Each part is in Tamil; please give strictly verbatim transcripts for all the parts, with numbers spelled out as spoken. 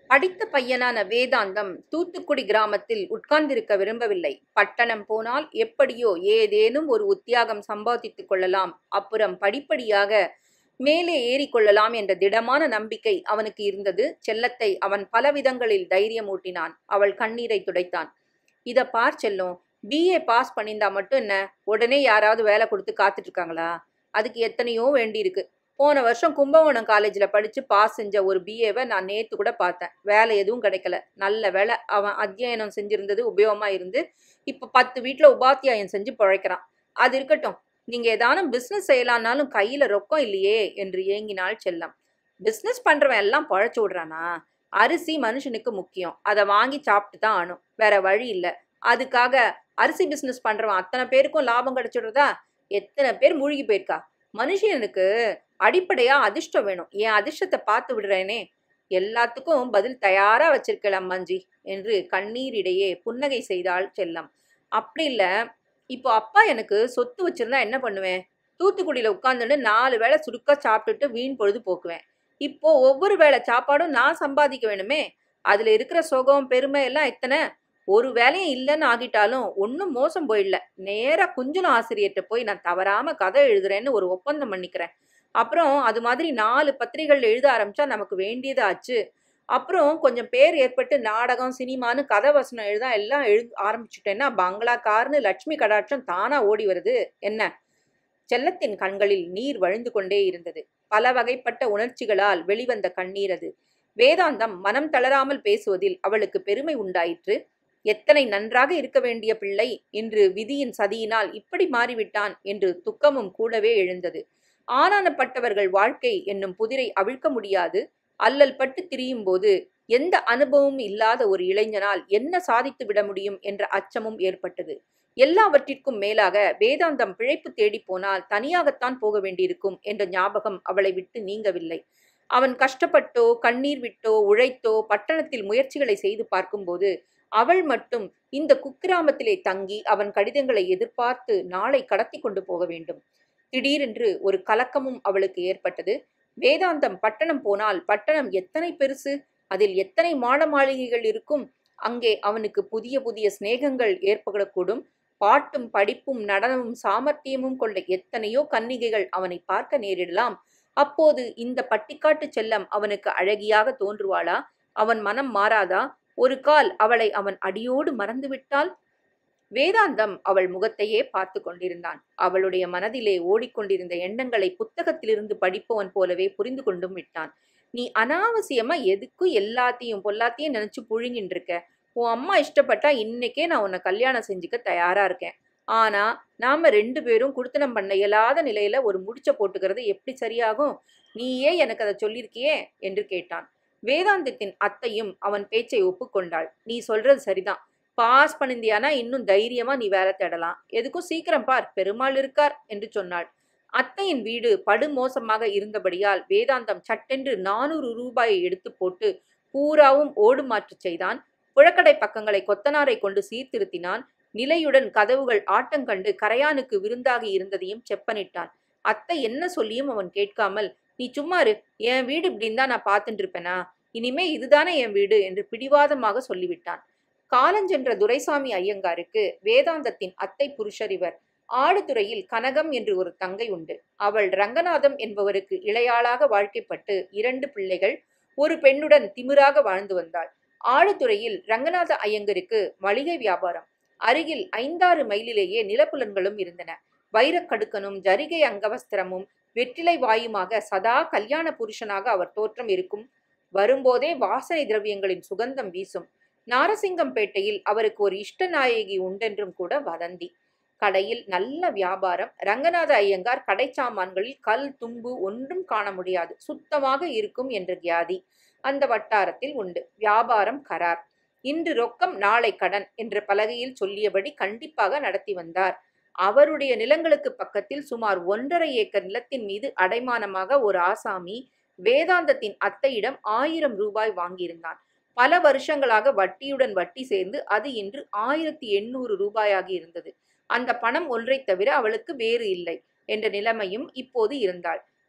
படித்த பையனான வேதாந்தம் தூத்துக்குடி கிராமத்தில் உட்கார்ந்திருக்க விரும்பவில்லை. பட்டணம் போனால் எப்படியோ ஏதேனும் ஒரு உத்தியாகம் சம்பாதித்துக் கொள்ளலாம், அப்புறம் படிப்படியாக மேலே ஏறிக்கொள்ளலாம் என்ற திடமான நம்பிக்கை அவனுக்கு இருந்தது. செல்லத்தை அவன் பல விதங்களில் தைரியமூட்டினான். அவள் கண்ணீரை துடைத்தான். இத பார் செல்லம், பிஏ பாஸ் பண்ணியிருந்தா மட்டும் என்ன, உடனே யாராவது வேலை கொடுத்து காத்துட்டு இருக்காங்களா? அதுக்கு எத்தனையோ வேண்டியிருக்கு. போன வருஷம் கும்பகோணம் காலேஜில் படித்து பாஸ் செஞ்ச ஒரு பிஏவை நான் நேற்று கூட பார்த்தேன். வேலை எதுவும் கிடைக்கல. நல்ல வேலை அவன் அத்தியனம் செஞ்சிருந்தது உபயோகமாக இருந்து இப்போ பத்து வீட்டில் உபாத்தியாயம் செஞ்சு பிழைக்கிறான். அது இருக்கட்டும், நீங்கள் ஏதானும் பிஸ்னஸ் செய்யலான்னாலும் கையில் ரொக்கம் இல்லையே என்று ஏங்கினாள் செல்லம். பிஸ்னஸ் பண்ணுறவன் எல்லாம் பழைச்சு விடுறானா? அரிசி மனுஷனுக்கு முக்கியம், அதை வாங்கி சாப்பிட்டு தான் ஆனும், வேற வழி இல்லை. அதுக்காக அரிசி பிஸ்னஸ் பண்ணுறவன் அத்தனை பேருக்கும் லாபம் கிடைச்சிடுறதா? எத்தனை பேர் மூழ்கி போயிருக்கா? மனுஷனுக்கு அடிப்படையா அதிர்ஷ்டம் வேணும். என் அதிர்ஷ்டத்தை பார்த்து விடுறேனே. எல்லாத்துக்கும் பதில் தயாரா வச்சிருக்கலாம் அம்மாஞ்சி என்று கண்ணீரிடையே புன்னகை செய்தாள் செல்லம். அப்படி இல்லை, இப்போ அப்பா எனக்கு சொத்து வச்சிருந்தா என்ன பண்ணுவேன்? தூத்துக்குடியில உட்காந்துன்னு நாலு வேளை சுருக்கா சாப்பிட்டுட்டு வீண் பொழுது போக்குவேன். இப்போ ஒவ்வொரு வேளை சாப்பாடும் நான் சம்பாதிக்க வேணுமே. அதுல இருக்கிற சுகம் பெருமை எல்லாம் எத்தனை? ஒரு வேலையும் இல்லைன்னு ஆகிட்டாலும் ஒன்றும் மோசம் போயிடல. நேராக குஞ்சலம் ஆசிரியர்கிட்ட போய் நான் தவறாம கதை எழுதுறேன்னு ஒரு ஒப்பந்தம் பண்ணிக்கிறேன். அப்புறம் அது மாதிரி நாலு பத்திரிகைகள் எழுத ஆரம்பிச்சா நமக்கு வேண்டியது ஆச்சு. அப்புறம் கொஞ்சம் பேர் ஏற்பட்டு நாடகம் சினிமான்னு கதை வசனம் எழுத எல்லாம் எழுத ஆரம்பிச்சுட்டேன்னா பங்களா கார்னு லட்சுமி கடாட்சம் தானா ஓடி வருது என்ன? செல்லத்தின் கண்களில் நீர் வழிந்து கொண்டே இருந்தது. பல வகைப்பட்ட உணர்ச்சிகளால் வெளிவந்த கண்ணீர் அது. வேதாந்தம் மனம் தளராமல் பேசுவதில் அவளுக்கு பெருமை உண்டாயிற்று. எத்தனை நன்றாக இருக்க வேண்டிய பிள்ளை இன்று விதியின் சதியினால் இப்படி மாறிவிட்டான் என்று துக்கமும் கூடவே எழுந்தது. ஆனானப்பட்டவர்கள் வாழ்க்கை என்னும் புதிரை அவிழ்க்க முடியாது. அல்லல் பட்டு திரியும் போது எந்த அனுபவமும் இல்லாத ஒரு இளைஞனால் என்ன சாதித்து விட முடியும் என்ற அச்சமும் ஏற்பட்டது. எல்லாவற்றிற்கும் மேலாக வேதாந்தம் பிழைப்பு தேடி போனால் தனியாகத்தான் போக வேண்டியிருக்கும் என்ற ஞாபகம் அவளை விட்டு நீங்கவில்லை. அவன் கஷ்டப்பட்டோ கண்ணீர் விட்டோ உழைத்தோ பட்டணத்தில் முயற்சிகளை செய்து பார்க்கும்போது அவள் மட்டும் இந்த குக்கிராமத்திலே தங்கி அவன் கடிதங்களை எதிர்பார்த்து நாளை கடத்தி கொண்டு போக வேண்டும். திடீரென்று ஒரு கலக்கமும் அவளுக்கு ஏற்பட்டது. வேதாந்தம் பட்டணம் போனால் பட்டணம் எத்தனை பெருசு, அதில் எத்தனை மாட மாளிகைகள் இருக்கும். அங்கே அவனுக்கு புதிய புதிய சிநேகங்கள் ஏற்படக்கூடும். பாட்டும் படிப்பும் நடனமும் சாமர்த்தியமும் கொண்ட எத்தனையோ கன்னிகைகள் அவனை பார்க்க நேரிடலாம். அப்போது இந்த பட்டிக்காட்டு செல்லம் அவனுக்கு அழகியாக தோன்றுவாளா? அவன் மனம் மாறாதா? ஒரு கால் அவளை அவன் அடியோடு மறந்துவிட்டால்? வேதாந்தம் அவள் முகத்தையே பார்த்து கொண்டிருந்தான். அவளுடைய மனதிலே ஓடிக்கொண்டிருந்த எண்ணங்களை புத்தகத்திலிருந்து படிப்பவன் போலவே புரிந்து கொண்டும் விட்டான். நீ அனாவசியமா எதுக்கும் எல்லாத்தையும் பொல்லாத்தையும் நினைச்சு புழுங்கின்னு இருக்க. உன் அம்மா இஷ்டப்பட்டா இன்னைக்கே நான் உன்னை கல்யாணம் செஞ்சுக்க தயாரா இருக்கேன். ஆனா நாம ரெண்டு பேரும் குடுத்தனம் பண்ண இயலாத நிலையில ஒரு முடிச்ச போட்டுக்கிறது எப்படி சரியாகும்? நீயே எனக்கு அதை சொல்லியிருக்கியே என்று கேட்டான். வேதாந்தத்தின் அத்தையும் அவன் பேச்சை ஒப்புக்கொண்டாள். நீ சொல்றது சரிதான். பாஸ் பண்ணிந்தியானா இன்னும் தைரியமா நீ வேலை தேடலாம். எதுக்கும் சீக்கிரம் பார், பெருமாள் இருக்கார் என்று சொன்னாள். அத்தையின் வீடு படுமோசமாக இருந்தபடியால் வேதாந்தம் சட்டென்று நானூறு ரூபாயை எடுத்து போட்டு பூராவும் ஓடு மாற்று செய்தான். புழக்கடை பக்கங்களை கொத்தனாரை கொண்டு சீர்திருத்தினான். நிலையுடன் கதவுகள் ஆட்டங்கண்டு கரையானுக்கு விருந்தாகி இருந்ததையும் செப்பனிட்டான். அத்தை என்ன சொல்லியும் அவன் கேட்காமல், நீ சும்மாரு, என் வீடு இப்படின்னு தான் நான் பார்த்துட்டு இருப்பேனா? இனிமே இதுதானே என் வீடு என்று பிடிவாதமாக சொல்லிவிட்டான். காலஞ்சென்ற துரைசாமி ஐயங்காருக்கு வேதாந்தத்தின் அத்தை புருஷர் இவர். ஆடுதுறையில் கனகம் என்று ஒரு தங்கை உண்டு. அவள் ரங்கநாதம் என்பவருக்கு இளையாளாக வாழ்க்கைப்பட்டு இரண்டு பிள்ளைகள் ஒரு பெண்ணுடன் திமிராக வாழ்ந்து வந்தாள். ஆடுதுறையில் ரங்கநாத ஐயங்கருக்கு மளிகை வியாபாரம். அருகில் ஐந்தாறு மைலிலேயே நிலப்புலன்களும் இருந்தன. வைரக்கடுக்கனும் ஜரிகை அங்கவஸ்திரமும் வெற்றிலை வாயுமாக சதா கல்யாண புருஷனாக அவர் தோற்றம் இருக்கும். வரும்போதே வாசனை திரவியங்களின் சுகந்தம் வீசும். நாரசிங்கம்பேட்டையில் அவருக்கு ஒரு இஷ்ட நாயகி உண்டென்றும் கூட வதந்தி. கடையில் நல்ல வியாபாரம். ரங்கநாத ஐயங்கார் கடை சாமான்களில் கல் தும்பு ஒன்றும் காண முடியாது, சுத்தமாக இருக்கும் என்ற கியாதி அந்த வட்டாரத்தில் உண்டு. வியாபாரம் கரார். இன்று ரொக்கம் நாளை கடன் என்ற பலகையில் சொல்லியபடி கண்டிப்பாக நடத்தி வந்தார். அவருடைய நிலங்களுக்கு பக்கத்தில் சுமார் ஒன்றரை ஏக்கர் நிலத்தின் மீது அடைமானமாக ஒரு ஆசாமி வேதாந்தத்தின் அத்தையிடம் ஆயிரம் ரூபாய் வாங்கியிருந்தான். பல வருஷங்களாக வட்டியுடன் வட்டி சேர்ந்து அது இன்று ஆயிரத்தி எண்ணூறு ரூபாயாகி இருந்தது. அந்த பணம் ஒன்றை தவிர அவளுக்கு வேறு இல்லை என்ற நிலைமையும் இப்போது இருந்தாள்.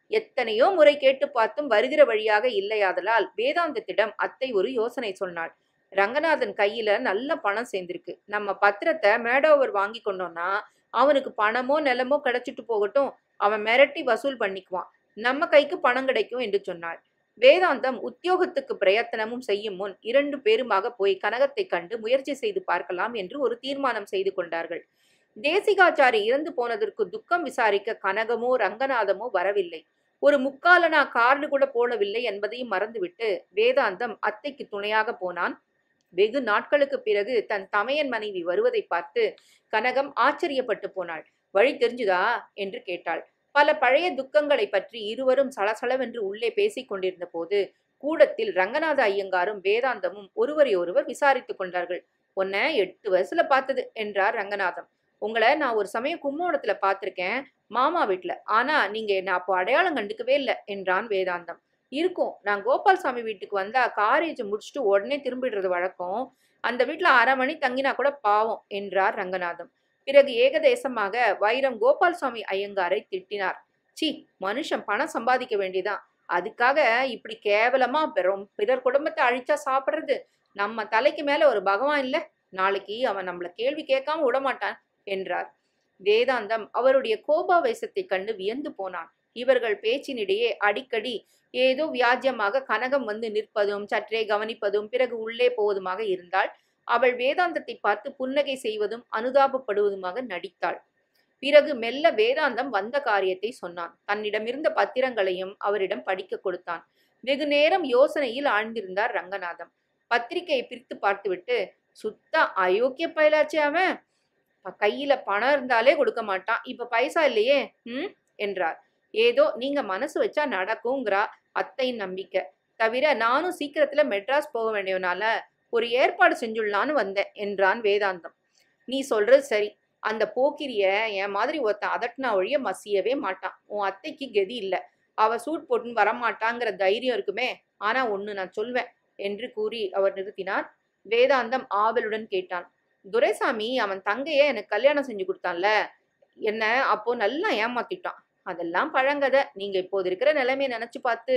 எத்தனையோ முறை கேட்டு பார்த்தும் வருகிற வழியாக இல்லையாதலால் வேதாந்தத்திடம் அத்தை ஒரு யோசனை சொன்னாள். ரங்கநாதன் கையில நல்ல பணம் சேர்ந்திருக்கு. நம்ம பத்திரத்தை மேடோவர் வாங்கி கொண்டோம்னா அவனுக்கு பணமோ நிலமோ கிடைச்சிட்டு போகட்டும், அவன் மிரட்டி வசூல் பண்ணிக்குவான். நம்ம கைக்கு பணம் கிடைக்கும் என்று சொன்னாள். வேதாந்தம் உத்தியோகத்துக்கு பிரயத்தனமும் செய்யும் முன் இரண்டு பேருமாக போய் கனகத்தை கண்டு முயற்சி செய்து பார்க்கலாம் என்று ஒரு தீர்மானம் செய்து கொண்டார்கள். தேசிகாச்சாரி இறந்து போனதற்கு துக்கம் விசாரிக்க கனகமோ ரங்கநாதமோ வரவில்லை. ஒரு முக்காலனா கார்டு கூட போடவில்லை என்பதையும் மறந்துவிட்டு வேதாந்தம் அத்தைக்கு துணையாக போனான். வெகு நாட்களுக்கு பிறகு தன் தமையன் மனைவி வருவதை பார்த்து கனகம் ஆச்சரியப்பட்டு போனாள். வழி தெரிஞ்சுதா என்று கேட்டாள். பல பழைய துக்கங்களை பற்றி இருவரும் சலசலவென்று உள்ளே பேசிக் கொண்டிருந்த போது கூடத்தில் ரங்கநாத ஐயங்காரும் வேதாந்தமும் ஒருவரை ஒருவர் விசாரித்துக் கொண்டார்கள். உன்னை எட்டு வயசுல பார்த்தது என்றார் ரங்கநாதம். உங்களை நான் ஒரு சமயம் கும்போணத்துல பார்த்திருக்கேன், மாமா வீட்டுல. ஆனா நீங்க என்ன அப்போ அடையாளம் கண்டுக்கவே இல்லை என்றான் வேதாந்தம். இருக்கும், நான் கோபால்சாமி வீட்டுக்கு வந்தா காரேஜ் முடிச்சுட்டு உடனே திரும்பிடுறது வழக்கம். அந்த வீட்டுல அரை மணி தங்கினா கூட பாவம் என்றார் ரங்கநாதம். பிறகு ஏகதேசமாக வைரம் கோபால்சாமி ஐயங்காரை திட்டினார். சி, மனுஷன் பணம் சம்பாதிக்க வேண்டியதான், அதுக்காக இப்படி கேவலமா பெறும் பிறர் குடும்பத்தை அழிச்சா சாப்பிடுறது? நம்ம தலைக்கு மேல ஒரு பகவான் இல்ல, நாளைக்கு அவன் நம்மள கேள்வி கேட்காம விடமாட்டான் என்றார். வேதாந்தம் அவருடைய கோபாவேசத்தை கண்டு வியந்து போனான். இவர்கள் பேச்சினிடையே அடிக்கடி ஏதோ வியாஜ்யமாக கனகம் வந்து நிற்பதும் சற்றே கவனிப்பதும் பிறகு உள்ளே போவதுமாக இருந்தால் அவள் வேதாந்தத்தை பார்த்து புன்னகை செய்வதும் அனுதாபப்படுவதுமாக நடித்தாள். பிறகு மெல்ல வேதாந்தம் வந்த காரியத்தை சொன்னான். தன்னிடமிருந்த பத்திரங்களையும் அவரிடம் படிக்க கொடுத்தான். வெகு நேரம் யோசனையில் ஆழ்ந்திருந்தார் ரங்கநாதம். பத்திரிகையை பிரித்து பார்த்துவிட்டு, சுத்த அயோக்கிய பயலாச்சே அவன், கையில பணம் இருந்தாலே கொடுக்க மாட்டான், இப்ப பைசா இல்லையே ம் என்றார். ஏதோ நீங்க மனசு வச்சா நடக்குங்கிறா அத்தையின் நம்பிக்கை. தவிர நானும் சீக்கிரத்துல மெட்ராஸ் போக வேண்டியவனால ஒரு ஏற்பாடு செஞ்சுடலான்னு வந்தேன் என்றான் வேதாந்தம். நீ சொல்றது சரி, அந்த போக்கிரிய என் மாதிரி ஒருத்தன் அதட்டினா ஒழிய மசியவே மாட்டான். உன் அத்தைக்கு கெதி இல்லை, அவ சூட் போட்டுன்னு வரமாட்டாங்கிற தைரியம் இருக்குமே. ஆனா ஒண்ணு நான் சொல்வேன் என்று கூறி அவர் நிறுத்தினார். வேதாந்தம் ஆவலுடன் கேட்டான். துரைசாமி அவன் தங்கைய எனக்கு கல்யாணம் செஞ்சு கொடுத்தான்ல, என்ன அப்போ நல்லா ஏமாத்திட்டான். அதெல்லாம் பழங்கதை. நீங்க இப்போது இருக்கிற நிலைமையை நினைச்சு பார்த்து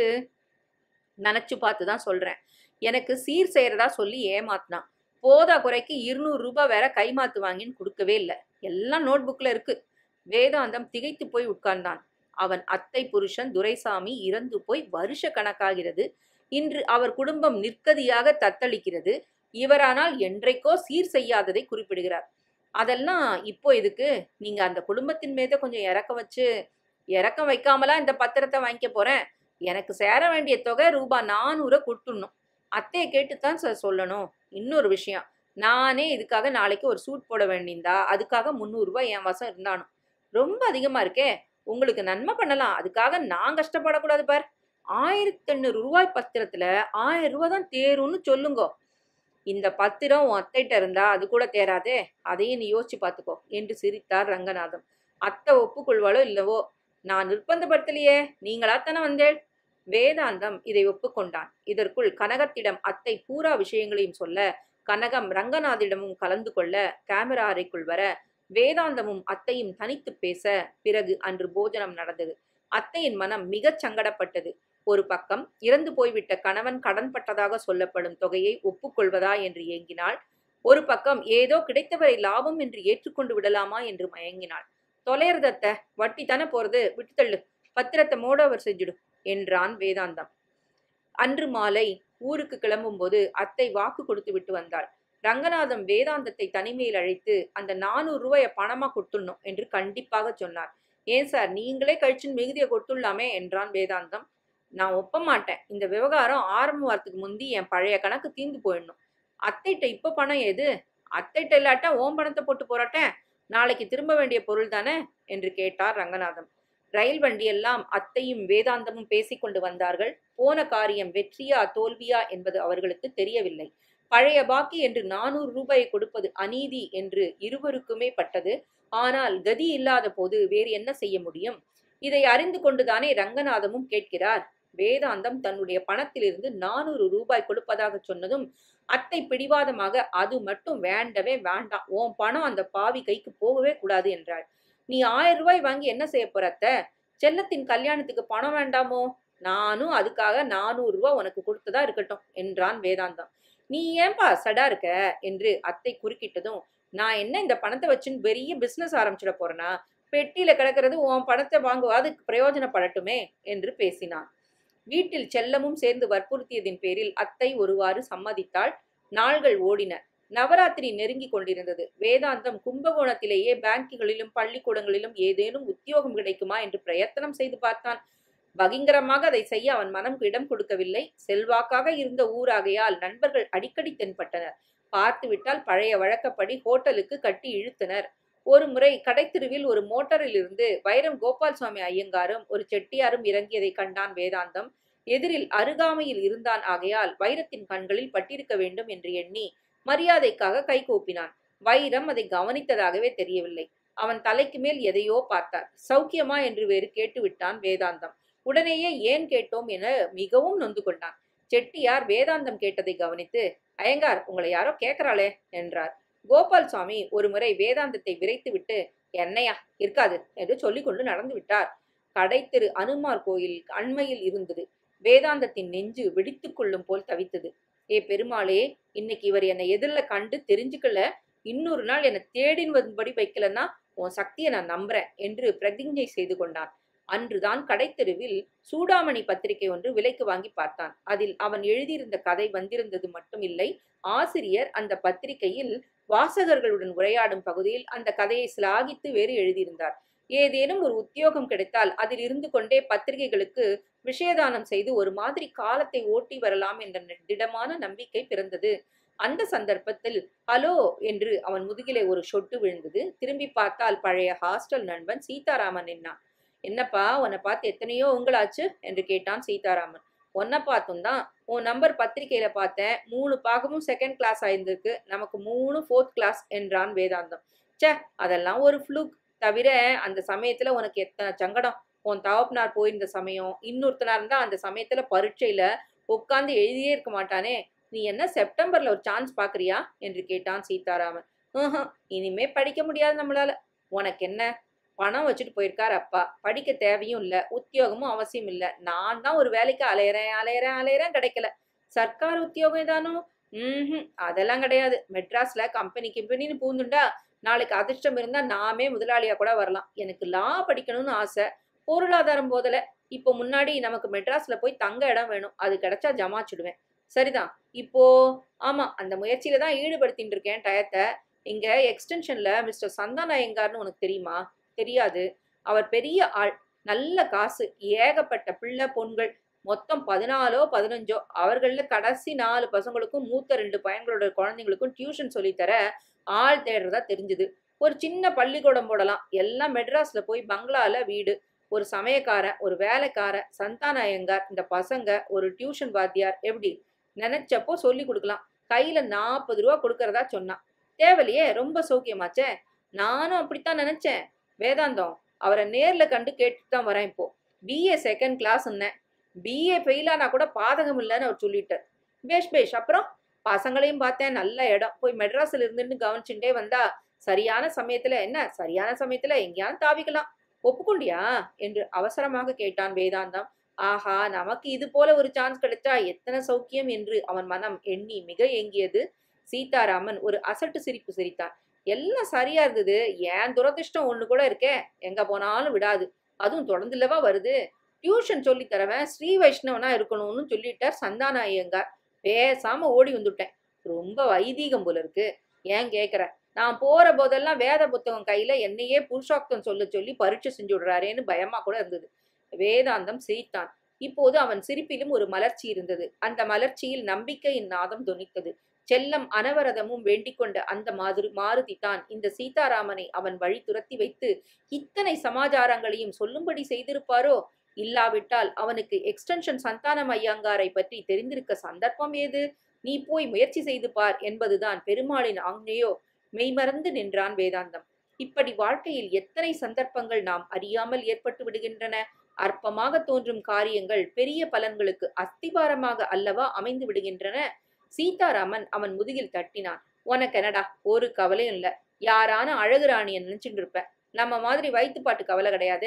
நினைச்சு பார்த்து தான் சொல்றேன். எனக்கு சீர் செய்யறதா சொல்லி ஏமாத்தினான். போதா குறைக்கு இருநூறு ரூபாய் வேற கைமாத்து வாங்கின்னு கொடுக்கவே இல்லை. எல்லாம் நோட் புக்ல இருக்கு. வேதாந்தம் திகைத்து போய் உட்கார்ந்தான். அவன் அத்தை புருஷன் துரைசாமி இறந்து போய் வருஷ கணக்காகிறது. இன்று அவர் குடும்பம் நிற்கதியாக தத்தளிக்கிறது. இவரானால் என்றைக்கோ சீர் செய்யாததை குறிப்பிடுகிறார். அதெல்லாம் இப்போ இதுக்கு? நீங்க அந்த குடும்பத்தின் மீது கொஞ்சம் இறக்கம் வச்சு இறக்கம் வைக்காமலா இந்த பத்திரத்தை வாங்கிக்க போறேன். எனக்கு சேர வேண்டிய தொகை ரூபாய் நானூறு கொடுத்துடணும். அத்தையை கேட்டுத்தான் சார் சொல்லணும். இன்னொரு விஷயம், நானே இதுக்காக நாளைக்கு ஒரு சூட் போட வேண்டியிருந்தா அதுக்காக முந்நூறு ரூபாய் என் வசம் இருந்தானும். ரொம்ப அதிகமா இருக்கே. உங்களுக்கு நன்மை பண்ணலாம், அதுக்காக நான் கஷ்டப்படக்கூடாது பார். ஆயிரத்தி எண்ணூறு ரூபாய் பத்திரத்துல ஆயிரம் ரூபாய் தான் தேரும்னு சொல்லுங்கோ. இந்த பத்திரம் உன் அத்தைகிட்ட இருந்தா அது கூட தேராதே, அதையும் நீ யோசிச்சு பார்த்துக்கோ என்று சிரித்தார் ரங்கநாதம். அத்தை ஒப்புக்கொள்வாளோ இல்லவோ, நான் நிர்பந்தப்படுத்தலையே, நீங்களாத்தானே வந்தேள். வேதாந்தம் இதை ஒப்புக்கொண்டான். இதற்குள் கனகத்திடம் அத்தை பூரா விஷயங்களையும் சொல்ல, கனகம் ரங்கநாதிடமும் கலந்து கொள்ள கேமரா அறைக்குள் வர வேதாந்தமும் அத்தையும் தனித்து பேச பிறகு அன்று போஜனம் நடந்தது. அத்தையின் மனம் மிகச் சங்கடப்பட்டது. ஒரு பக்கம் இறந்து போய்விட்ட கணவன் கடன்பட்டதாக சொல்லப்படும் தொகையை ஒப்புக்கொள்வதா என்று ஏங்கினாள். ஒரு பக்கம் ஏதோ கிடைத்தவரை லாபம் என்று ஏற்றுக்கொண்டு விடலாமா என்று மயங்கினாள். தொலைறதத்த, வட்டி தானே போறது, விட்டுத்தள்ளு, பத்திரத்தை மோடோவர் செஞ்சிடு என்றான் வேதாந்தம். அன்று மாலை ஊருக்கு கிளம்பும் போது அத்தை வாக்கு கொடுத்து விட்டு வந்தாள். ரங்கநாதம் வேதாந்தத்தை தனிமையில் அழைத்து அந்த நானூறு ரூபாய பணமா கொடுத்துடணும் என்று கண்டிப்பாக சொன்னார். ஏன் சார், நீங்களே கழிச்சுன்னு மிகுதியை கொடுத்துடலாமே என்றான் வேதாந்தம். நான் ஒப்ப மாட்டேன். இந்த விவகாரம் ஆரம்பம் வரத்துக்கு முந்தி என் பழைய கணக்கு தீர்ந்து போயிடணும். அத்தைட்ட இப்ப பணம் ஏது? அத்தைட்ட இல்லாட்டா ஓம் பணத்தை போட்டு போராட்டேன், நாளைக்கு திரும்ப வேண்டிய பொருள் தானே என்று கேட்டார் ரங்கநாதம். ரயில் வண்டியெல்லாம் அத்தையும் வேதாந்தமும் பேசிக்கொண்டு வந்தார்கள். போன காரியம் வெற்றியா தோல்வியா என்பது அவர்களுக்கு தெரியவில்லை. பழைய பாக்கி என்று நானூறு ரூபாயை கொடுப்பது அநீதி என்று இருவருக்குமே பட்டது. ஆனால் கதி இல்லாத போது வேறு என்ன செய்ய முடியும்? இதை அறிந்து கொண்டுதானே ரங்கநாதமும் கேட்கிறார். வேதாந்தம் தன்னுடைய பணத்திலிருந்து நானூறு ரூபாய் கொடுப்பதாக சொன்னதும் அத்தை பிடிவாதமாக அது மட்டும் வேண்டவே வேண்டாம், உன் பணம் அந்த பாவி கைக்கு போகவே கூடாது என்றாள். நீ ஆயிரம் ரூபாய் வாங்கி என்ன செய்ய போற அத்தை? செல்லத்தின் கல்யாணத்துக்கு பணம் வேண்டாமோ? நானும் அதுக்காக நானூறு ரூபா உனக்கு கொடுத்ததா இருக்கட்டும் என்றான் வேதாந்தம். நீ ஏன்பா சடா இருக்க என்று அத்தை குறுக்கிட்டதும், நான் என்ன இந்த பணத்தை வச்சுன்னு பெரிய பிசினஸ் ஆரம்பிச்சிட போறேனா? பெட்டியில கிடக்கிறது உன் பணத்தை வாங்குவா அதுக்கு பிரயோஜனப்படட்டுமே என்று பேசினான். வீட்டில் செல்லமும் சேர்ந்து வற்புறுத்தியதின் பேரில் அத்தை ஒருவாறு சம்மதித்தாள். நாள்கள் ஓடின. நவராத்திரி நெருங்கி கொண்டிருந்தது. வேதாந்தம் கும்பகோணத்திலேயே பேங்குகளிலும் பள்ளிக்கூடங்களிலும் ஏதேனும் உத்தியோகம் கிடைக்குமா என்று பிரயத்தனம் செய்து பார்த்தான். பகிங்கரமாக அதை செய்ய அவன் மனம் இடம் கொடுக்கவில்லை. செல்வாக்காக இருந்த ஊராகையால் நண்பர்கள் அடிக்கடி தென்பட்டனர். பார்த்துவிட்டால் பழைய வழக்கப்படி ஹோட்டலுக்கு கட்டி இழுத்தனர். ஒரு முறை கடைத்தெருவில் ஒரு மோட்டாரில் இருந்து வைரம் கோபால் சுவாமி ஐயங்காரும் ஒரு செட்டியாரும் இறங்கியதை கண்டான் வேதாந்தம். எதிரில் அருகாமையில் இருந்தான் ஆகையால் வைரத்தின் கண்களில் பட்டிருக்க வேண்டும் என்று எண்ணி மரியாதைக்காக கை கூப்பினான். வைரம் அதை கவனித்ததாகவே தெரியவில்லை. அவன் தலைக்கு மேல் எதையோ பார்த்தார். சௌக்கியமா என்று வேறு கேட்டுவிட்டான் வேதாந்தம். உடனேயே ஏன் கேட்டோம் என மிகவும் நொந்து கொண்டான். செட்டியார் வேதாந்தம் கேட்டதை கவனித்து, ஐயங்கார் உங்களை யாரோ கேட்கிறாளே என்றார். கோபால் சுவாமி ஒரு முறை வேதாந்தத்தை விரைத்து விட்டு, என்னையா இருக்காது என்று சொல்லிக் கொண்டு நடந்து விட்டார். கடை திரு அனுமார் கோயில் அண்மையில் இருந்தது. வேதாந்தத்தின் நெஞ்சு வெடித்துக் கொள்ளும் போல் தவித்தது. ஏ பெருமாளே, இன்னைக்கு இவர் என்னை எதிரில் கண்டு தெரிஞ்சுக்கல, இன்னொரு நாள் என்னை தேடின் வரும்படி வைக்கலன்னா உன் சக்தியை நான் நம்புறேன் என்று பிரதிஜை செய்து கொண்டான். அன்றுதான் கடைத்தெருவில் சூடாமணி பத்திரிகை ஒன்று விலைக்கு வாங்கி பார்த்தான். அதில் அவன் எழுதியிருந்த கதை வந்திருந்தது மட்டும் இல்லை, ஆசிரியர் அந்த பத்திரிகையில் வாசகர்களுடன் உரையாடும் பகுதியில் அந்த கதையை சிலாகித்து வேறு எழுதியிருந்தார். ஏதேனும் ஒரு உத்தியோகம் கிடைத்தால் அதில் இருந்து கொண்டே பத்திரிகைகளுக்கு விஷயதானம் செய்து ஒரு மாதிரி காலத்தை ஓட்டி வரலாம் என்ற திடமான நம்பிக்கை பிறந்தது. அந்த சந்தர்ப்பத்தில் ஹலோ என்று அவன் முதுகிலே ஒரு சொட்டு விழுந்தது. திரும்பி பார்த்தால் பழைய ஹாஸ்டல் நண்பன் சீதாராமன் நின்னான். என்னப்பா, உன்னை பார்த்து எத்தனையோ உங்களாச்சு என்று கேட்டான் சீதாராமன். உன்னை பார்த்தும் தான். உன் நம்பர் பத்திரிகையில பார்த்தேன். மூணு பாகமும் செகண்ட் கிளாஸ் ஆயிருந்திருக்கு, நமக்கு மூணு ஃபோர்த் கிளாஸ் என்றான் வேதாந்தம். சே, அதெல்லாம் ஒரு ஃப்ளூக். தவிர அந்த சமயத்துல உனக்கு எத்தனை சங்கடம். உன் தகப்பனார் போயிருந்த சமயம், இன்னொருத்தனா இருந்தா அந்த சமயத்துல பரீட்சையில உட்காந்து எழுதியே இருக்க மாட்டானே. நீ என்ன செப்டம்பர்ல ஒரு சான்ஸ் பாக்குறியா என்று கேட்டான் சீதாராமன். ஆஹ், இனிமே படிக்க முடியாது நம்மளால. உனக்கு என்ன, பணம் வச்சுட்டு போயிருக்காரு அப்பா, படிக்க தேவையும் இல்லை, உத்தியோகமும் அவசியம் இல்லை. நான் தான் ஒரு வேலைக்கு அலையறேன் அலையறேன் அலையறேன் கிடைக்கல. சர்க்கார் உத்தியோகம் ஏதானோ? ம் அதெல்லாம் கிடையாது. மெட்ராஸ்ல கம்பெனி கிம்பெனின்னு பூந்துண்டா நாளைக்கு அதிர்ஷ்டம் இருந்தா நாமே முதலாளியா கூட வரலாம். எனக்கு லா படிக்கணும்னு ஆசை. பொருளாதாரம் போதல. இப்போ முன்னாடி நமக்கு மெட்ராஸ்ல போய் தங்க இடம் வேணும், அது கிடைச்சா ஜமாச்சிடுவேன். சரிதான். இப்போ ஆமா, அந்த முயற்சியில தான் ஈடுபடுத்திட்டு இருக்கேன் டயத்தை. இங்க எக்ஸ்டென்ஷன்ல மிஸ்டர் சந்தான ஐயங்கார்னு உனக்கு தெரியுமா? தெரியாது. அவர் பெரிய ஆள், நல்ல காசு, ஏகப்பட்ட பிள்ளை பொண்கள், மொத்தம் பதினாலோ பதினஞ்சோ. அவர்கள கடைசி நாலு பசங்களுக்கும் மூத்த ரெண்டு பையன்களோட குழந்தைங்களுக்கும் டியூஷன் சொல்லித்தர ஆள் தேடுறதா தெரிஞ்சுது. ஒரு சின்ன பள்ளிக்கூடம் போடலாம். எல்லாம் மெட்ராஸ்ல போய் பங்களால வீடு, ஒரு சமயக்காரன், ஒரு வேலைக்காரன், சந்தான ஐயங்கார், இந்த பசங்க, ஒரு டியூஷன் வாத்தியார். எப்படி நினைச்சப்போ சொல்லி கொடுக்கலாம். கையில நாற்பது ரூபா கொடுக்கறதா சொன்னான். தேவலையே, ரொம்ப சௌக்கியமாச்சே. நானும் அப்படித்தான் நினைச்சேன். வேதாந்தம் அவரை நேர்ல கண்டு கேட்டுட்டு தான் வரேன். இப்போ பிஏ செகண்ட் கிளாஸ் பிஏ ஃபெயிலானா கூட பாதகம் இல்லைன்னு அவர் சொல்லிட்டார். பேஷ் பேஷ். அப்புறம் பசங்களையும் பார்த்தேன், நல்ல இடம். போய் மெட்ராஸ்ல இருந்துட்டு கவனிச்சுட்டே வந்தா சரியான சமயத்துல என்ன சரியான சமயத்துல எங்கேயாவது தாவிக்கலாம். ஒப்புக்கொண்டியா என்று அவசரமாக கேட்டான் வேதாந்தம். ஆஹா, நமக்கு இது போல ஒரு சான்ஸ் கிடைச்சா எத்தனை சௌக்கியம் என்று அவன் மனம் எண்ணி மிக ஏங்கியது. சீதாராமன் ஒரு அசட்டு சிரிப்பு சிரித்தான். எல்லாம் சரியா இருந்தது. ஏன் துரதிருஷ்டம் ஒண்ணு கூட இருக்கே, எங்க போனாலும் விடாது. அதுவும் தொடர்ந்துலவா வருது. டியூஷன் சொல்லி தரவன் ஸ்ரீ வைஷ்ணவனா இருக்கணும்னு சொல்லிட்டார் சந்தான ஐயங்கார். பேசாம ஓடி வந்துட்டேன். ரொம்ப வைதீகம் போல இருக்கு. ஏன் கேக்குற? நான் போற போதெல்லாம் வேத புத்தகம் கையில என்னையே புருஷோக்தம் சொல்ல சொல்லி பரீட்சை செஞ்சு விடுறாரேன்னு பயமா கூட இருந்தது. வேதாந்தம் சிரித்தான். இப்போது அவன் சிரிப்பிலும் ஒரு மலர்ச்சி இருந்தது. அந்த மலர்ச்சியில் நம்பிக்கையின் நாதம் தொனித்தது. செல்லம் அனவரதமும் வேண்டிக் கொண்ட அந்த மாதிரி மாருதி தான் இந்த சீதாராமனை அவன் வழி துரத்தி வைத்து இத்தனை சமாச்சாரங்களையும் சொல்லும்படி செய்திருப்பாரோ? இல்லாவிட்டால் அவனுக்கு எக்ஸ்டென்ஷன் சந்தானம் ஐயங்காரை பற்றி தெரிந்திருக்க சந்தர்ப்பம் ஏது? நீ போய் முயற்சி செய்து பார் என்பதுதான் பெருமாளின் ஆజ్ఞையோ? மெய்மறந்து நின்றான் வேதாந்தம். இப்படி வாழ்க்கையில் எத்தனை சந்தர்ப்பங்கள் நாம் அறியாமல் ஏற்பட்டு விடுகின்றன. அற்பமாக தோன்றும் காரியங்கள் பெரிய பலன்களுக்கு அஸ்திபாரமாக அல்லவா அமைந்து விடுகின்றன. சீதாராமன் அவன் முதுகில் தட்டினான். உனக்கு என்னடா, ஒரு கவலையும் இல்ல. யாரான அழகு ராணிய நினைச்சுட்டு இருப்ப. நம்ம மாதிரி வயிற்றுப்பாட்டு கவலை கிடையாதே.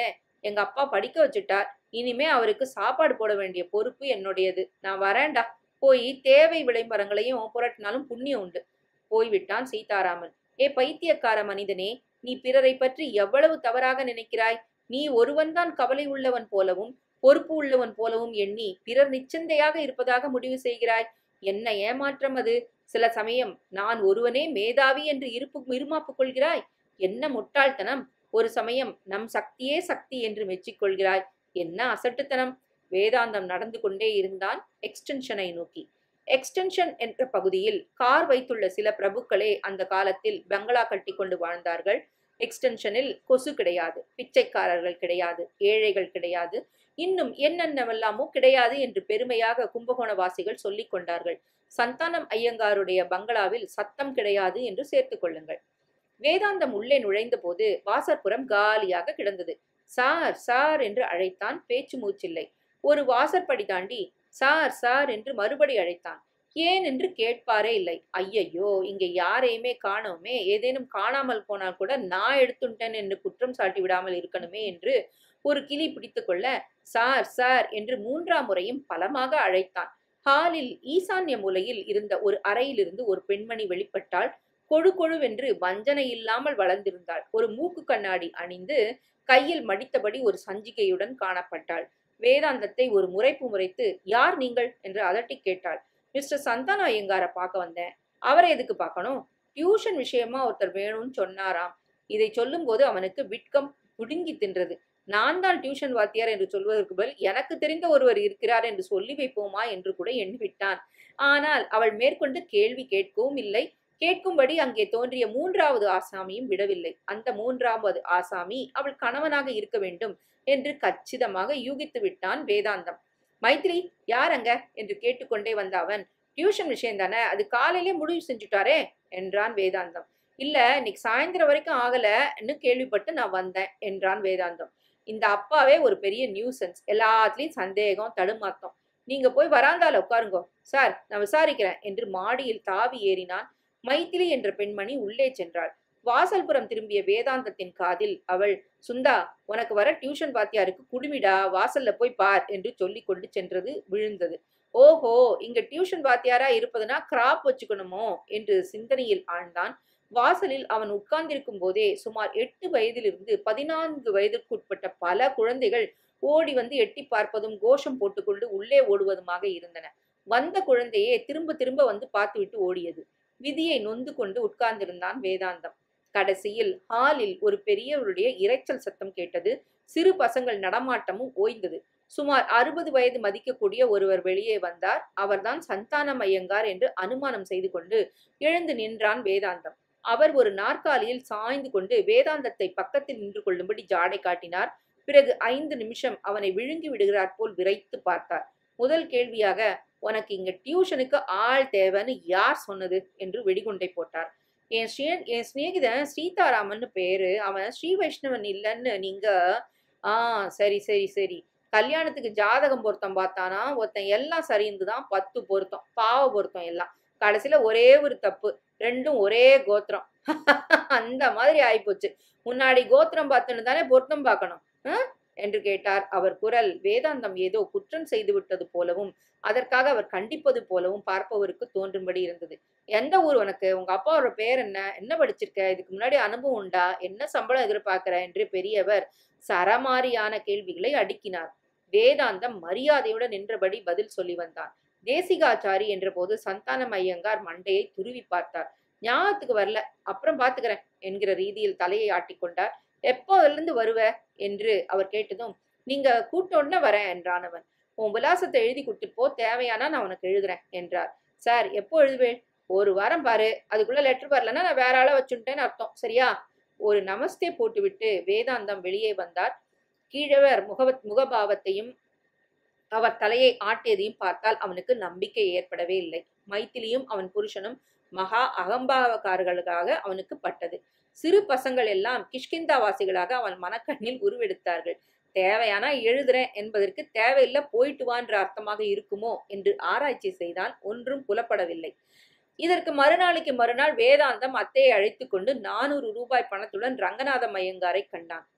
எங்க அப்பா படிக்க வச்சுட்டார். இனிமே அவருக்கு சாப்பாடு போட வேண்டிய பொறுப்பு என்னுடையது. நான் வரேன்டா. போய் தேவை விளம்பரங்களையும் புரட்டினாலும் புண்ணியம் உண்டு. போய்விட்டான் சீதாராமன். ஏ பைத்தியக்கார மனிதனே, நீ பிறரை பற்றி எவ்வளவு தவறாக நினைக்கிறாய்? நீ ஒருவன்தான் கவலை உள்ளவன் போலவும் பொறுப்பு உள்ளவன் போலவும் எண்ணி பிறர் நிச்சந்தையாக இருப்பதாக முடிவு செய்கிறாய். என்ன ஏமாற்றம் அது! சில சமயம் நான் ஒருவனே மேதாவி என்று இருப்பு இருமாப்பு கொள்கிறாய். என்ன முட்டாள்தனம்! ஒரு சமயம் நம் சக்தியே சக்தி என்று மெச்சிக்கொள்கிறாய். என்ன அசட்டுத்தனம்! வேதாந்தம் நடந்து கொண்டே இருந்தான் எக்ஸ்டென்ஷனை நோக்கி. எக்ஸ்டென்ஷன் என்ற பகுதியில் கார் வைத்துள்ள சில பிரபுக்களே அந்த காலத்தில் பங்களா கட்டி கொண்டு வாழ்ந்தார்கள். எக்ஸ்டென்ஷனில் கொசு கிடையாது, பிச்சைக்காரர்கள் கிடையாது, ஏழைகள் கிடையாது, இன்னும் என்னென்னவெல்லாமோ கிடையாது என்று பெருமையாக கும்பகோணவாசிகள் சொல்லிக் கொண்டார்கள். சந்தானம் ஐயங்காருடைய பங்களாவில் சத்தம் கிடையாது என்று சேர்த்துக் கொள்ளுங்கள். வேதாந்தம் உள்ளே நுழைந்த போது வாசற்புறம் காலியாக கிடந்தது. சார் சார் என்று அழைத்தான். பேச்சு மூச்சில்லை. ஒரு வாசற்படி தாண்டி சார் சார் என்று மறுபடி அழைத்தான். ஏன் என்று கேட்பாரே இல்லை. ஐயையோ, இங்கே யாரையுமே காணோமே, ஏதேனும் காணாமல் போனால் கூட நான் எடுத்துட்டேன் என்று குற்றம் சாட்டி விடாமல் இருக்கணுமே என்று ஒரு கிளி பிடித்து கொள்ள சார் சார் என்று மூன்றாம் முறையும் பலமாக அழைத்தான். ஹாலில் ஈசான்ய மூலையில் இருந்த ஒரு அறையிலிருந்து ஒரு பெண்மணி வெளிப்பட்டாள். கொழு கொழுவென்று வஞ்சனை இல்லாமல் வளர்ந்திருந்தாள். ஒரு மூக்கு கண்ணாடி அணிந்து கையில் மடித்தபடி ஒரு சஞ்சிகையுடன் காணப்பட்டாள். வேதாந்தத்தை ஒரு முறைப்பு முறைத்து யார் நீங்கள் என்று அதட்டி கேட்டாள். மிஸ்டர் சந்தான ஐயங்காரை பார்க்க வந்தேன். அவரை எதுக்கு பார்க்கணும்? டியூஷன் விஷயமா ஒருத்தர் வேணும்னு சொன்னாராம். இதை சொல்லும் போது அவனுக்கு விட்கம் புடுங்கி தின்றது. நான் தான் டியூஷன் வாத்தியார் என்று சொல்வதற்கு பதில் எனக்கு தெரிந்த ஒருவர் இருக்கிறார் என்று சொல்லி வைப்போமா என்று கூட எண்ணிவிட்டான். ஆனால் அவள் மேற்கொண்டு கேள்வி கேட்கவும் இல்லை. கேட்கும்படி அங்கே தோன்றிய மூன்றாவது ஆசாமியும் விடவில்லை. அந்த மூன்றாவது ஆசாமி அவள் கணவனாக இருக்க வேண்டும் என்று கச்சிதமாக யூகித்து விட்டான் வேதாந்தம். மைத்ரி, யாரங்க என்று கேட்டுக்கொண்டே வந்த அவன், டியூஷன் விஷயம் தானே, அது காலையிலே முடிவு செஞ்சுட்டாரே என்றான் வேதாந்தம். இல்ல, இன்னைக்கு சாயந்தரம் வரைக்கும் ஆகலன்னு கேள்விப்பட்டு நான் வந்தேன் என்றான் வேதாந்தம். இந்த அப்பாவே ஒரு பெரிய நியூசன்ஸ், எல்லாத்துலயும் சந்தேகம் தடுமாத்தம். நீங்க போய் வராந்தால உட்காருங்கோ. சார், நான் விசாரிக்கிறேன் என்று மாடியில் தாவி ஏறினான். மைத்திலி என்ற பெண்மணி உள்ளே சென்றாள். வாசல்புறம் திரும்பிய வேதாந்தத்தின் காதில் அவள், சுந்தா, உனக்கு வர டியூஷன் வாத்தியாருக்கு குடுமிடா, வாசல்ல போய் பார் என்று சொல்லி கொண்டு சென்றது விழுந்தது. ஓஹோ, இங்க டியூஷன் வாத்தியாரா இருப்பதுனா கிராப் வச்சுக்கணுமோ என்று சிந்தனையில் ஆழ்ந்தான். வாசலில் அவன் உட்கார்ந்திருக்கும் போதே சுமார் எட்டு வயதிலிருந்து பதினான்கு வயதிற்குட்பட்ட பல குழந்தைகள் ஓடி வந்து எட்டி பார்ப்பதும் கோஷம் போட்டுக்கொண்டு உள்ளே ஓடுவதுமாக இருந்தன. வந்த குழந்தையே திரும்ப திரும்ப வந்து பார்த்துவிட்டு ஓடியது. விதியை நொந்து கொண்டு உட்கார்ந்திருந்தான் வேதாந்தம். கடைசியில் ஹாலில் ஒரு பெரியவருடைய இரைச்சல் சத்தம் கேட்டது. சிறு பசங்கள் நடமாட்டமும் ஓய்ந்தது. சுமார் அறுபது வயது மதிக்கக்கூடிய ஒருவர் வெளியே வந்தார். அவர்தான் சந்தானம் ஐயங்கார் என்று அனுமானம் செய்து கொண்டு எழுந்து நின்றான் வேதாந்தம். அவர் ஒரு நாற்காலியில் சாய்ந்து கொண்டு வேதாந்தத்தை பக்கத்தில் நின்று கொள்ளும்படி ஜாடை காட்டினார். பிறகு ஐந்து நிமிஷம் அவனை விழுங்கி விடுகிறார் போல் விரைத்து பார்த்தார். முதல் கேள்வியாக, உனக்கு இங்க டியூஷனுக்கு ஆள் தேவைன்னு யார் சொன்னது என்று வெடிகுண்டை போட்டார். என் ஸ்ரீ என் சிநேகிதன் சீதாராமன் பேரு. அவன் ஸ்ரீ வைஷ்ணவன் இல்லைன்னு நீங்க ஆ சரி சரி சரி கல்யாணத்துக்கு ஜாதகம் பொருத்தம் பார்த்தானா, ஒருத்தன் எல்லாம் சரிந்துதான், பத்து பொருத்தம், பாவ பொருத்தம் எல்லாம். கடைசியில ஒரே ஒரு தப்பு, ரெண்டும் ஒரே கோத்திரம். அந்த மாதிரி ஆயிப்போச்சு. முன்னாடி கோத்திரம் பார்த்துன்னு தானே பொருத்தம் பார்க்கணும் என்று கேட்டார். அவர் குரல் வேதாந்தம் ஏதோ குற்றம் செய்து விட்டது போலவும் அதற்காக அவர் கண்டிப்பது போலவும் பார்ப்பவருக்கு தோன்றும்படி இருந்தது. எந்த ஊர் உனக்கு? உங்க அப்பாவோட பேர் என்ன? என்ன படிச்சிருக்க? இதுக்கு முன்னாடி அனுபவம் உண்டா? என்ன சம்பளம் எதிர்பார்க்கிற என்று பெரியவர் சரமாரியான கேள்விகளை அடுக்கினார். வேதாந்தம் மரியாதையுடன் நின்றபடி பதில் சொல்லி வந்தான். தேசிகாச்சாரி என்ற போது சந்தானம் ஐயங்கார் மண்டையை துருவி பார்த்தார். ஞாபகத்துக்கு வரல, அப்புறம் பாத்துக்கிறேன் என்கிற ரீதியில் தலையை ஆட்டிக்கொண்டார். எப்போதிலிருந்து வருவ என்று அவர் கேட்டதும், நீங்க கூட்டோன்னு வரேன் என்றான் அவன். உன் விலாசத்தை எழுதி கொடுத்துட்டு போ, தேவையானா நான் உனக்கு எழுதுறேன் என்றார். சார், எப்போ எழுதுவேன்? ஒரு வாரம் பாரு, அதுக்குள்ள லெட்டர் வரலன்னா நான் வேற ஆள வச்சுட்டேன்னு அர்த்தம், சரியா? ஒரு நமஸ்தே போட்டுவிட்டு வேதாந்தம் வெளியே வந்தார். கீழவர் முக முகபாவத்தையும் அவர் தலையை ஆட்டியதையும் பார்த்தால் அவனுக்கு நம்பிக்கை ஏற்படவே இல்லை. மைத்திலியும் அவன் புருஷனும் மகா அகம்பாவக்காரர்களாக அவனுக்கு பட்டது. சிறு பசங்கள் எல்லாம் கிஷ்கிந்தாவாசிகளாக அவன் மனக்கண்ணில் உருவெடுத்தார்கள். தேவையானா எழுதுறேன் என்பதற்கு தேவையில்லை போயிட்டு வான்ற அர்த்தமாக இருக்குமோ என்று ஆராய்ச்சி செய்தான். ஒன்றும் புலப்படவில்லை. இதற்கு மறுநாளைக்கு மறுநாள் வேதாந்தம் அத்தையை அழைத்து கொண்டு நானூறு ரூபாய் பணத்துடன் ரங்கநாதம் ஐயங்காரை கண்டான்.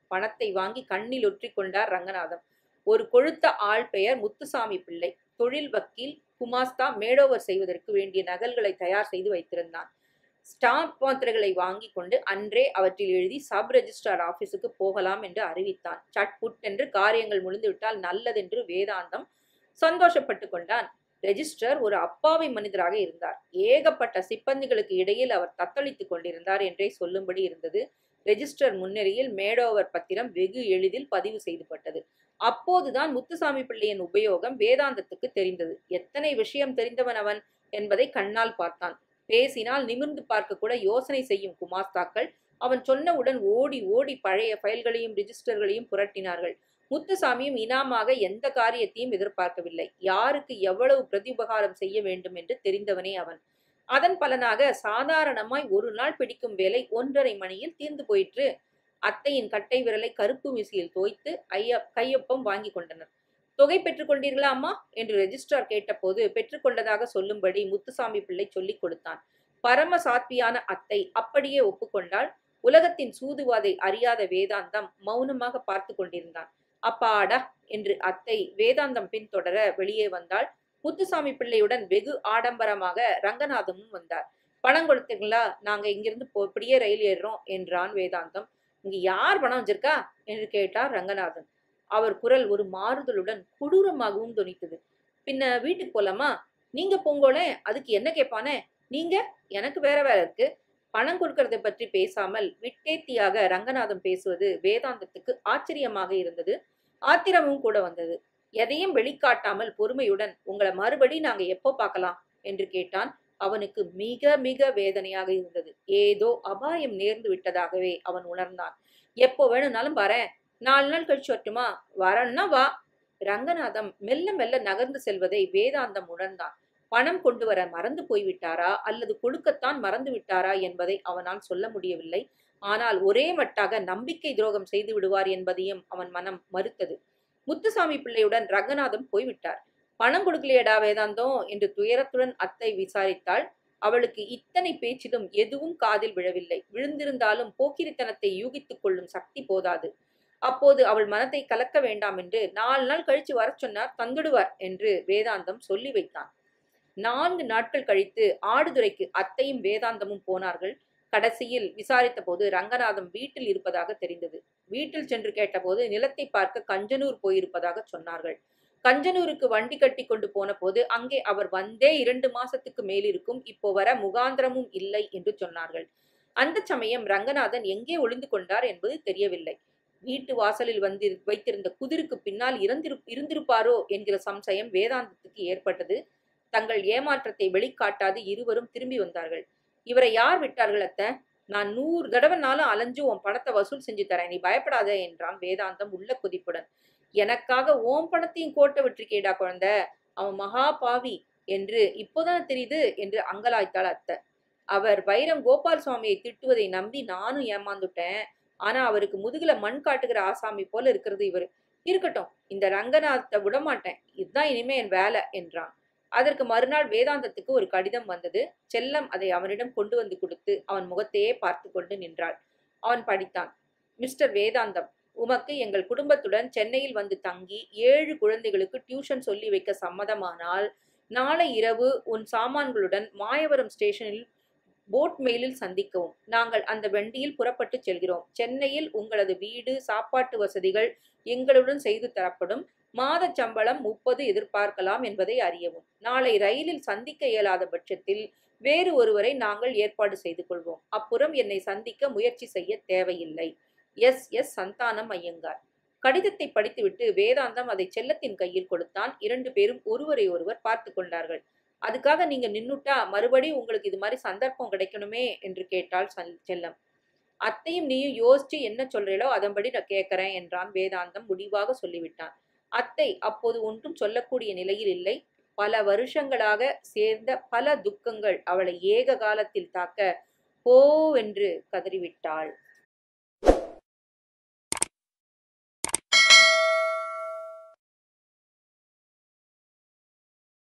பணத்தை வாங்கி கண்ணில் ஒற்றிக் கொண்டார் ரங்கநாதம். ஒரு கொழுத்த ஆள் பெயர் முத்துசாமி பிள்ளை. தொழில் வக்கீல், குமாஸ்தா, மேடோவர் செய்வதற்கு வேண்டிய நகல்களை தயார் செய்து வைத்திருந்தான். ஸ்டாம்ப் மாத்திரைகளை வாங்கி கொண்டு அன்றே அவற்றில் எழுதி சப் ரெஜிஸ்ட்ரார் ஆபீஸுக்கு போகலாம் என்று அறிவித்தான். சட்புட் என்று காரியங்கள் முடிந்துவிட்டால் நல்லதென்று வேதாந்தம் சந்தோஷப்பட்டு கொண்டான். ரெஜிஸ்டர் ஒரு அப்பாவி மனிதராக இருந்தார். ஏகப்பட்ட சிப்பந்திகளுக்கு இடையில் அவர் தத்தளித்துக் கொண்டிருந்தார் என்றே சொல்லும்படி இருந்தது. ரெஜிஸ்டர் முன்னிலையில் மேடோவர் பத்திரம் வெகு எளிதில் பதிவு செய்துபட்டது. அப்போதுதான் முத்துசாமி பிள்ளையின் உபயோகம் வேதாந்தத்துக்கு தெரிந்தது. எத்தனை விஷயம் தெரிந்தவன் அவன் என்பதை கண்ணால் பார்த்தான். பேசினால் நிமிர்ந்து பார்க்க கூட யோசனை செய்யும் குமாஸ்தாக்கள் அவன் சொன்னவுடன் ஓடி ஓடி பழைய ஃபைல்களையும் ரிஜிஸ்டர்களையும் புரட்டினார்கள். முத்துசாமியும் இனாமாக எந்த காரியத்தையும் எதிர்பார்க்கவில்லை. யாருக்கு எவ்வளவு பிரதிபகாரம் செய்ய வேண்டும் என்று தெரிந்தவனே அவன். அதன் பலனாக சாதாரணமாய் ஒரு நாள் பிடிக்கும் வேலை ஒன்றரை மணியில் தீர்ந்து போயிற்று. அத்தையின் கட்டை விரலை கருப்பு மிசியில் தோய்த்து ஐய கையொப்பம் வாங்கி கொண்டனர். தொகை பெற்றுக் கொண்டீர்களா அம்மா என்று ரெஜிஸ்ட்ரார் கேட்டபோது பெற்றுக்கொண்டதாக சொல்லும்படி முத்துசாமி பிள்ளை சொல்லிக் கொடுத்தான். பரம சாத்வியான அத்தை அப்படியே ஒப்புக்கொண்டால். உலகத்தின் சூதுவாதை அறியாத வேதாந்தம் மௌனமாக பார்த்து கொண்டிருந்தான். அப்பாடா என்று அத்தை வேதாந்தம் பின்தொடர வெளியே வந்தாள். முத்துசாமி பிள்ளையுடன் வெகு ஆடம்பரமாக ரங்கநாதமும் வந்தார். பணம் கொடுத்தீங்களா? நாங்க இங்கிருந்து இப்படியே ரயில் ஏறுறோம் என்றான் வேதாந்தம். இங்க யார் பணம் வச்சிருக்கா என்று கேட்டார் ரங்கநாதன். அவர் குரல் ஒரு மாறுதலுடன் கொடூரமாகவும் தொனித்தது. பின்ன வீட்டுக்கு போலாமா? நீங்க போங்கோலே, அதுக்கு என்ன கேட்பானே? நீங்க? எனக்கு வேற வேற இருக்கு. பணம் கொடுக்கறதை பற்றி பேசாமல் விட்டேத்தியாக ரங்கநாதன் பேசுவது வேதாந்தத்துக்கு ஆச்சரியமாக இருந்தது. ஆத்திரமும் கூட வந்தது. எதையும் வெளிக்காட்டாமல் பொறுமையுடன் உங்களை மறுபடி நாங்க எப்போ பார்க்கலாம் என்று கேட்டான். அவனுக்கு மிக மிக வேதனையாக இருந்தது. ஏதோ அபாயம் நேர்ந்து விட்டதாகவே அவன் உணர்ந்தான். எப்போ வேணும்னாலும் வரேன். நாலு நாள் கழிச்சு வரட்டுமா? வரன்னா வா. ரங்கநாதம் மெல்ல மெல்ல நகர்ந்து செல்வதை வேதாந்தம் உணர்ந்தான். பணம் கொண்டு வர மறந்து போய்விட்டாரா அல்லது கொடுக்கத்தான் மறந்து விட்டாரா என்பதை அவனால் சொல்ல முடியவில்லை. ஆனால் ஒரே மட்டாக நம்பிக்கை துரோகம் செய்து விடுவார் என்பதையும் அவன் மனம் மறுத்தது. முத்துசாமி பிள்ளையுடன் ரங்கநாதம் போய்விட்டார். பணம் கொடுக்கலையடா வேதாந்தம் என்று துயரத்துடன் அத்தை விசாரித்தாள். அவளுக்கு இத்தனை பேச்சிலும் எதுவும் காதில் விழவில்லை. விழுந்திருந்தாலும் போக்கிரித்தனத்தை யூகித்துக் கொள்ளும் சக்தி போதாது. அப்போது அவள் மனத்தை கலக்க வேண்டாம் என்று நாலு நாள் கழிச்சு வர சொன்னார், தந்துடுவார் என்று வேதாந்தம் சொல்லி வைத்தான். நான்கு நாட்கள் கழித்து ஆடுதுறைக்கு அத்தையும் வேதாந்தமும் போனார்கள். கடைசியில் விசாரித்த போது ரங்கநாதம் வீட்டில் இருப்பதாக தெரிந்தது. வீட்டில் சென்று கேட்டபோது நிலத்தை பார்க்க கஞ்சனூர் போயிருப்பதாக சொன்னார்கள். கஞ்சனூருக்கு வண்டி கட்டி கொண்டு போன போது அங்கே அவர் வந்தே இரண்டு மாசத்துக்கு மேலிருக்கும், இப்போ வர முகாந்திரமும் இல்லை என்று சொன்னார்கள். அந்த சமயம் ரங்கநாதன் எங்கே ஒளிந்து கொண்டார் என்பது தெரியவில்லை. வீட்டு வாசலில் வந்து வைத்திருந்த குதிருக்கு பின்னால் இறந்திரு இருந்திருப்பாரோ என்கிற சம்சயம் வேதாந்தத்துக்கு ஏற்பட்டது. தங்கள் ஏமாற்றத்தை வெளிக்காட்டாது இருவரும் திரும்பி வந்தார்கள். இவரை யார் விட்டார்கள் அத்தை? நான் நூறு தடவைனாலும் அலைஞ்சு உன் பணத்தை வசூல் செஞ்சு தரேன், நீ பயப்படாத என்றான் வேதாந்தம் உள்ள கொதிப்புடன். எனக்காக ஓம் பணத்தையும் கோட்டை விட்டுருக்கேடா குழந்தை, அவன் மகா பாவி என்று இப்போதானே தெரியுது என்று அங்கலாய்த்தாள் அத்தை. அவர் வைரம் கோபால் சுவாமியை திட்டுவதை நம்பி நானும் ஏமாந்துட்டேன். ஆனா அவருக்கு முதுகுல மண் காட்டுகிற ஆசாமி போல இருக்கிறது இவரு. இருக்கட்டும், இந்த ரங்கநாதத்தை விடமாட்டேன், இதுதான் இனிமே என் வேலை என்றான். அதற்கு மறுநாள் வேதாந்தத்துக்கு ஒரு கடிதம் வந்தது. செல்லம் அதை அவனிடம் கொண்டு வந்து கொடுத்து அவன் முகத்தையே பார்த்து கொண்டு நின்றாள். அவன் படித்தான். மிஸ்டர் வேதாந்தம், உமக்கு எங்கள் குடும்பத்துடன் சென்னையில் வந்து தங்கி ஏழு குழந்தைகளுக்கு டியூஷன் சொல்லி வைக்க சம்மதமானால் நாளை இரவு உன் சாமான்களுடன் மாயவரம் ஸ்டேஷனில் போட் மெயிலில் சந்திக்கவும். நாங்கள் அந்த வண்டியில் புறப்பட்டு செல்கிறோம். சென்னையில் உங்களது வீடு சாப்பாட்டு வசதிகள் எங்களுடன் செய்து தரப்படும். மாத சம்பளம் முப்பது எதிர்பார்க்கலாம் என்பதை அறியவும். நாளை ரயிலில் சந்திக்க இயலாத பட்சத்தில் வேறு ஒருவரை நாங்கள் ஏற்பாடு செய்து கொள்வோம். அப்புறம் என்னை சந்திக்க முயற்சி செய்ய தேவையில்லை. S S Santhanam Iyengar. கடிதத்தை படித்துவிட்டு வேதாந்தம் அதை செல்லத்தின் கையில் கொடுத்தான். இரண்டு பேரும் ஒருவரை ஒருவர் பார்த்து கொண்டார்கள். அதுக்காக நீங்க நின்னுட்டா மறுபடியும் உங்களுக்கு இது மாதிரி சந்தர்ப்பம் கிடைக்கணுமே என்று கேட்டாள் செல்லம். அத்தையும் நீயும் யோசிச்சு என்ன சொல்றீங்களோ அதன்படி நான் கேட்கறேன் என்றான் வேதாந்தம் முடிவாக சொல்லிவிட்டான். அத்தை அப்போது ஒன்றும் சொல்லக்கூடிய நிலையில் இல்லை. பல வருஷங்களாக சேர்ந்த பல துக்கங்கள் அவளை ஏக காலத்தில் தாக்க ஹோ என்று கதறிவிட்டாள்.